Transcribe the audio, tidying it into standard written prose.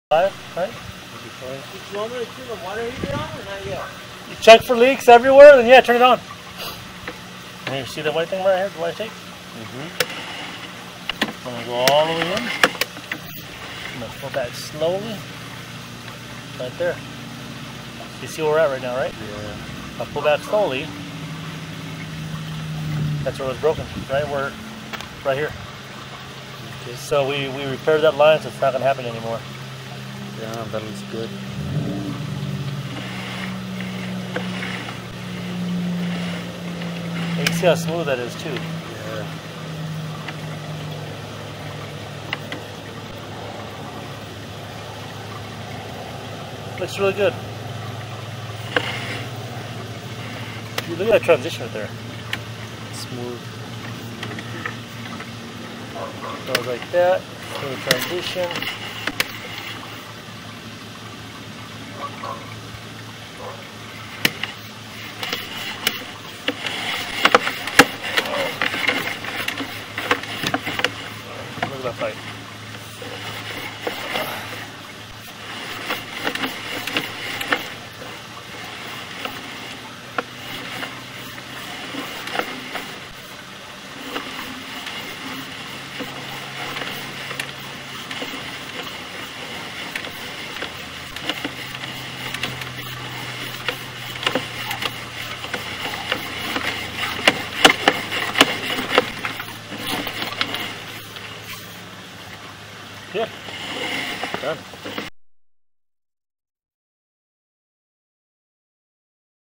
5, right? Do you want me to turn the water heater on or not yet? You check for leaks everywhere, then yeah, turn it on. And you see the white thing right here, the white tape? I'm going to go all the way in. I'm going to pull back slowly. Right there. You see where we're at right now, right? Yeah. I'll pull back slowly. That's where it was broken, right here. Okay. So we repaired that line, so it's not going to happen anymore. Yeah, that looks good. And you see how smooth that is too. Yeah. Looks really good. Look at that transition right there. Smooth. Goes like that. Smooth transition. Look at that fight. Yeah, done.